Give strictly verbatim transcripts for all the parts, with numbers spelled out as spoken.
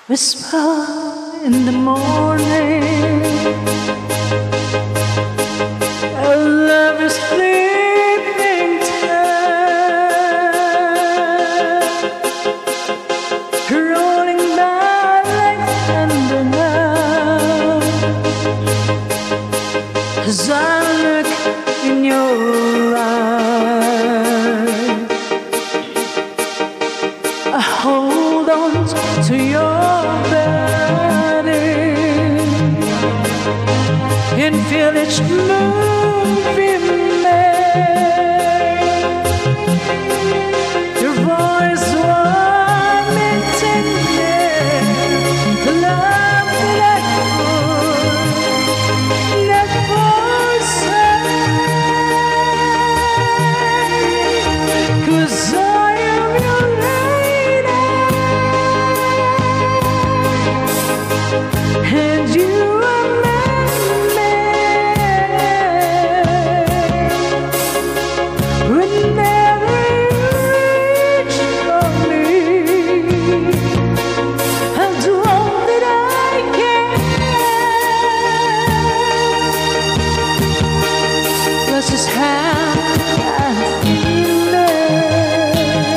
whisper in the morning. I love you sleeping time, rolling by like thunder now. As I look in your eyes, I hold on to your body and feel each move we make. Your voice warm and tender, the love that I could never say. 'Cause I am your lady, and you are my man. Whenever you reach for me, I'll do all that I can. This is how I feel it,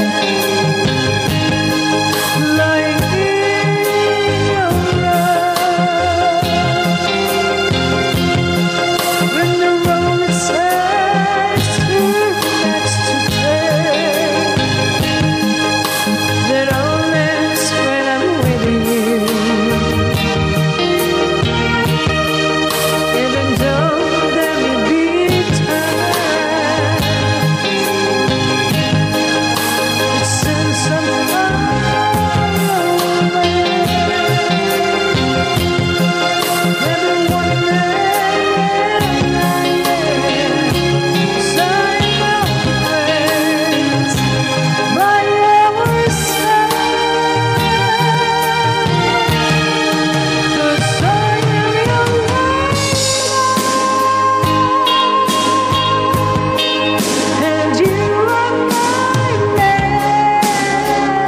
lying in your arms. When the road decides to next to take, that all ends when I'm with you. Even though there may be times it seems so far away. Every wonder and I am sign of praise by our side. 'Cause I am your lady, and you are my man.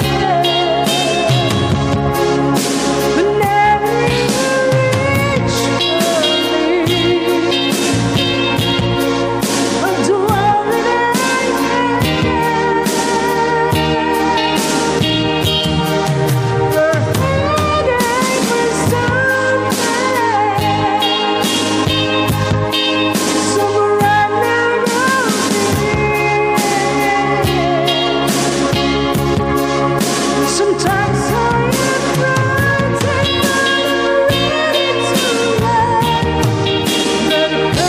Whenever you reach for me, I'll do all that I can. You're heading for something, somewhere I've never been. Sometimes I am frightened, but I'm ready to let let it go.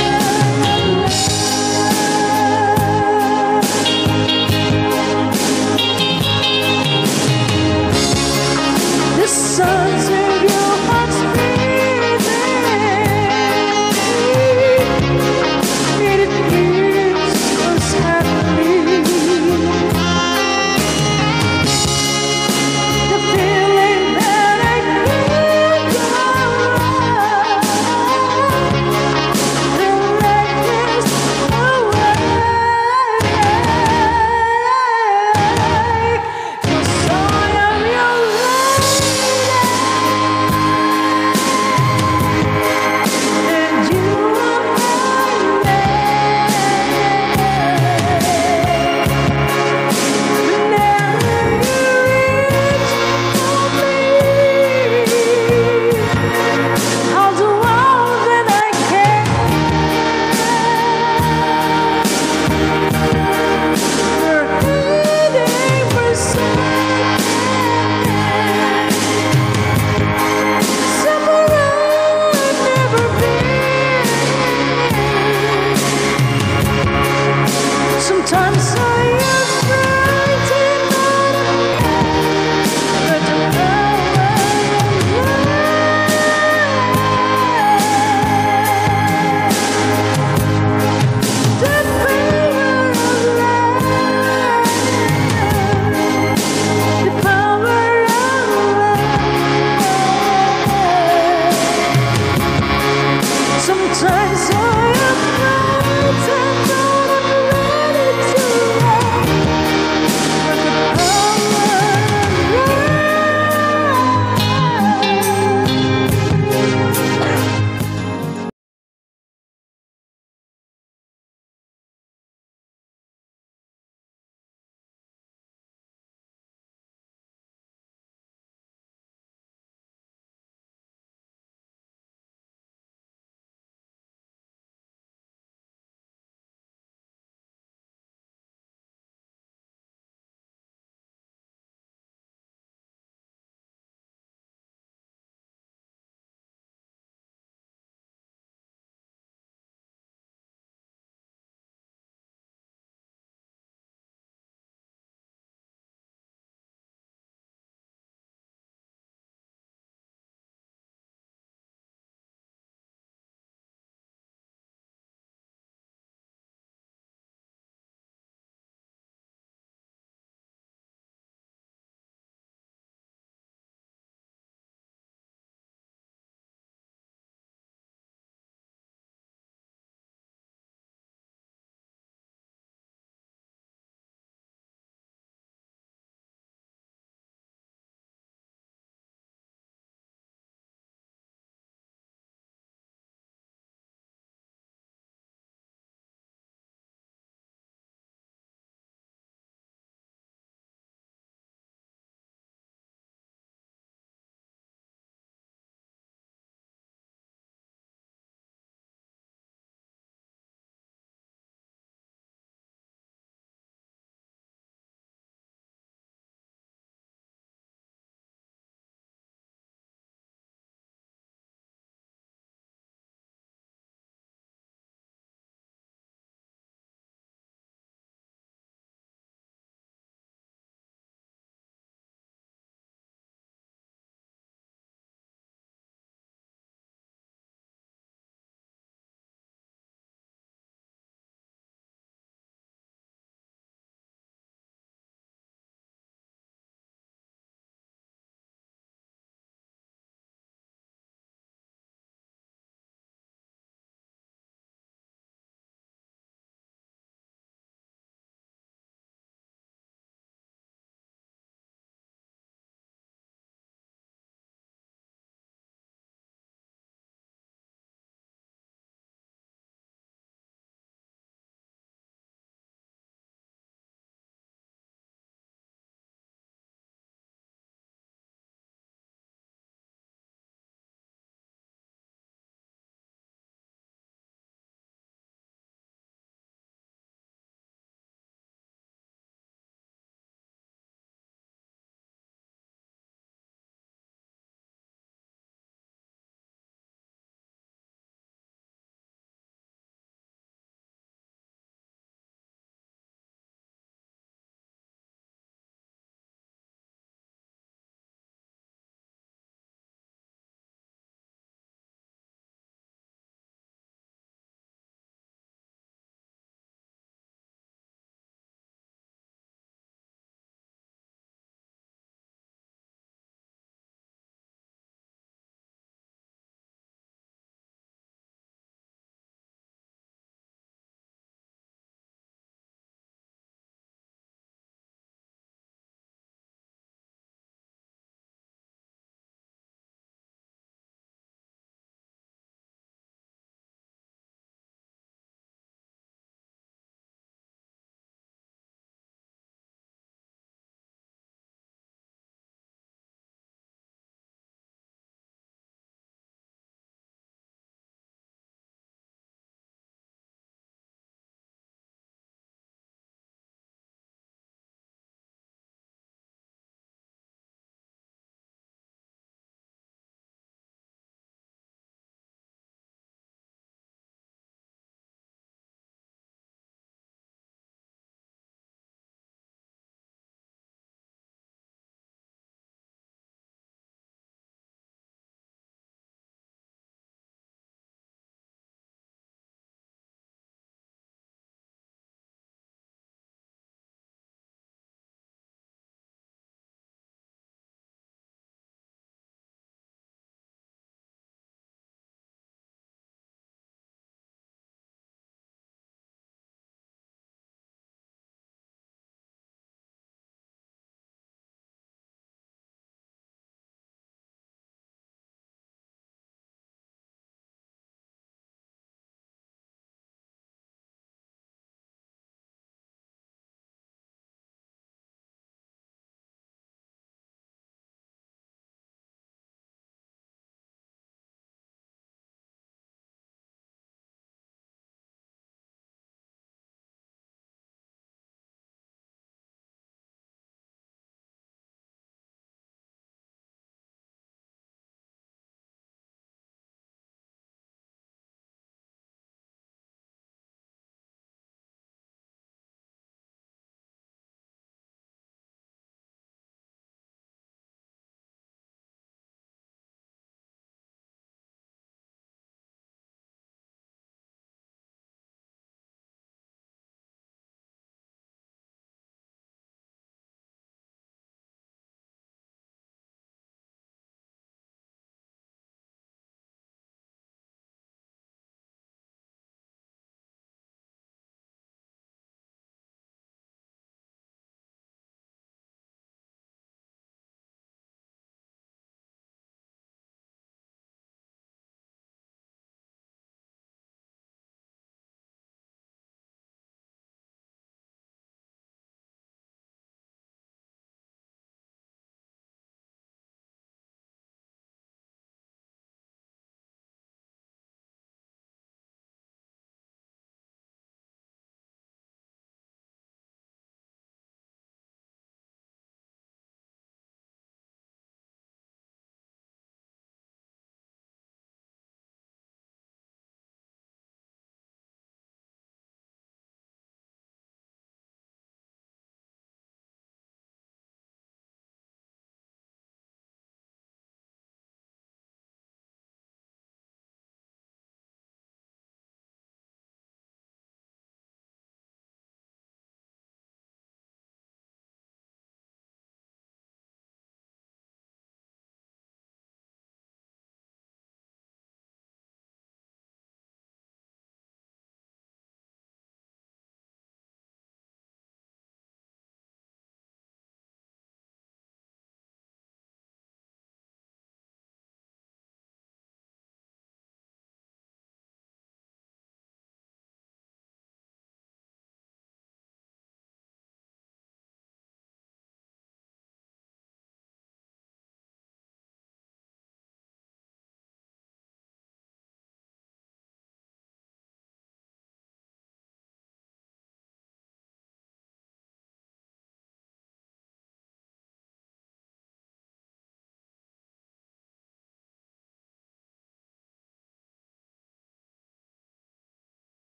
The sounds of your heart's beating, it keeps us happy. The feeling that I can't go on, the reckless away. 'Cause I am your lady, and you are my man. Whenever you reach for me, I'll do all that I can. We're heading for something, somewhere I've never been. Sometimes I am frightened, but the power of love, the power of love, the power of love. Sometimes